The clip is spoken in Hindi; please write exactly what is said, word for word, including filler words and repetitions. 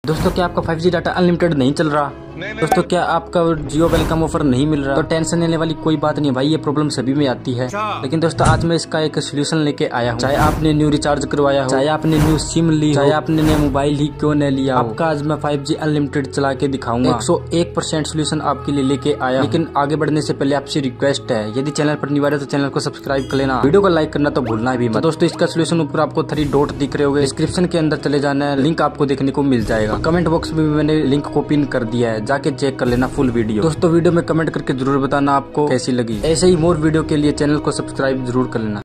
दोस्तों क्या आपका फाइव जी डाटा अनलिमिटेड नहीं चल रहा? दोस्तों क्या आपका जियो वेलकम ऑफर नहीं मिल रहा? तो टेंशन लेने वाली कोई बात नहीं भाई, ये प्रॉब्लम सभी में आती है। लेकिन दोस्तों आज मैं इसका एक सोल्यूशन लेके आया हूँ। चाहे आपने न्यू रिचार्ज करवाया हो, चाहे आपने न्यू सिम ली, चाहे आपने नया मोबाइल ही क्यों न लिया, आपका आज मैं फाइव जी अनलिमिटेड चला के दिखाऊंगा। एक सौ एक परसेंट सोल्यूशन आपके लिए लेके आया। लेकिन आगे बढ़ने से पहले आपसे रिक्वेस्ट है, यदि चैनल पर न्यू है तो चैनल को सब्सक्राइब कर लेना, वीडियो को लाइक करना तो भूलना भी मत। तो दोस्तों इसका सोल्यूशन ऊपर आपको थ्री डॉट दिख रहे होंगे, डिस्क्रिप्शन के अंदर चले जाना है, लिंक आपको देखने को मिल जाएगा। कमेंट बॉक्स में मैंने लिंक को पिन कर दिया है, जाके चेक कर लेना फुल वीडियो। दोस्तों वीडियो में कमेंट करके जरूर बताना आपको कैसी लगी। ऐसे ही मोर वीडियो के लिए चैनल को सब्सक्राइब जरूर कर लेना।